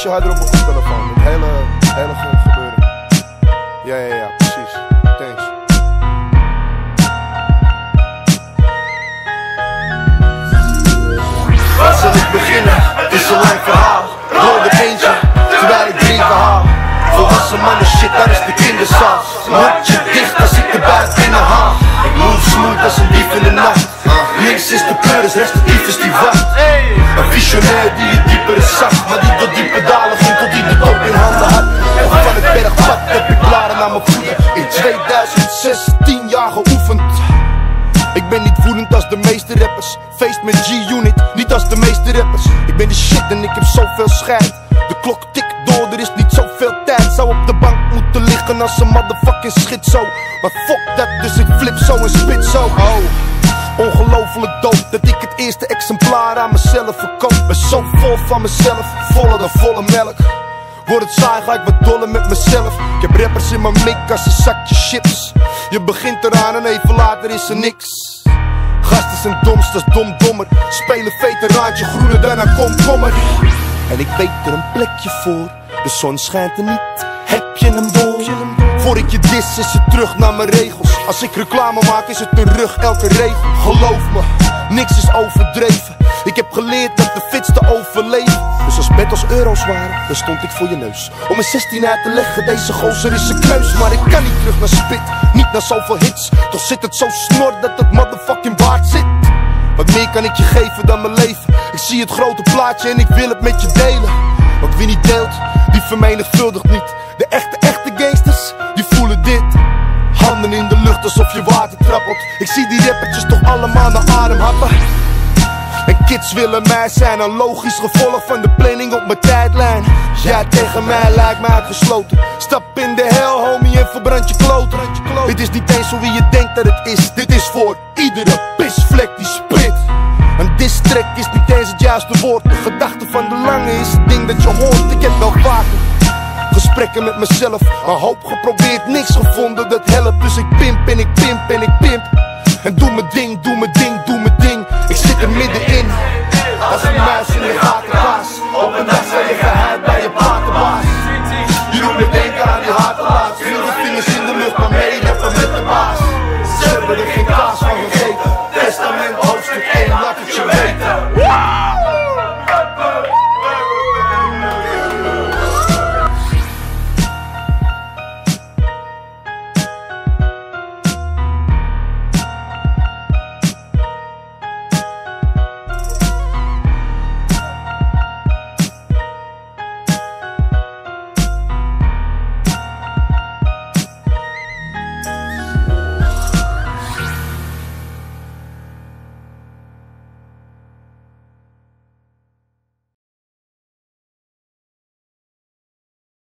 ietsje harder op mijn koptelefoon. Het hele gebeuren. Ja, precies. Thanks. Waar zal ik beginnen? Het is een lang verhaal. Rode eentje, terwijl ik drinken haal. Volwassen mannen shit, daar is de kinderzaal. Mondje dicht als ik de buit binnen haal. Ik move smooth als een dief in de nacht. Links is de pleuris, rechts de tyfus die wacht. Een visionair die het diepere zag, maar die tot diepe dalen ging tot die de top in handen had. En van het bergpad heb ik blaren naar mijn voeten. In 2016 jaar geoefend. Ik ben niet woedend als de meeste rappers. Feest met G-Unit, niet als de meeste rappers. Ik ben de shit en ik heb zoveel scheid. De klok tikt door, er is niet zoveel tijd. Zou op de bank moeten liggen als een motherfucking schizo. Maar fuck dat, dus ik flip zo en spit zo. Oh, ongelooflijk dood dat ik het eerste exemplaar aan mezelf verkoop. Ben zo vol van mezelf, voller dan volle melk. Wordt het saai, ga ik wat dollen met mezelf. Ik heb rappers in mijn mik als een zakje chips. Je begint eraan en even later is er niks. Gasten zijn domst als domdommer. Spelen veteraantje groener dan een komkommer. En ik weet er een plekje voor. De zon schijnt er niet, heb je hem door? Voor ik je dis is het terug naar mijn regels. Als ik reclame maak is het terug elke regel. Geloof me, niks is overdreven. Ik heb geleerd dat de fitste overleven. Dus als battles euro's waren, dan stond ik voor je neus. Om een 16 uit te leggen, deze gozer is een kneus. Maar ik kan niet terug naar spit, niet naar zoveel hits. Toch zit het zo snor dat het motherfucking waard zit. Wat meer kan ik je geven dan mijn leven? Ik zie het grote plaatje en ik wil het met je delen. Want wie niet deelt, die vermenigvuldigt niet. De echte gangsters, die voelen dit. Handen in de lucht alsof je water trappelt. Ik zie die rappertjes toch allemaal naar adem happen. En kids willen mij zijn, een logisch gevolg van de planning op mijn tijdlijn. Jij tegen mij lijkt me uitgesloten. Stap in de hel homie en verbrand je kloten. Dit is niet eens zo wie je denkt dat het is. Dit is voor iedere pisvlek die spit. Een diss-track is niet eens het juiste woord. De gedachte van de lange is het ding dat je hoort. Ik heb wel vaker gesprekken met mezelf, een hoop geprobeerd, niks gevonden dat helpt. Dus ik pimp en ik pimp en ik pimp. En doe mijn ding, doe mijn ding, doe mijn ding. Ik zit er middenin, als een muis in de gaten.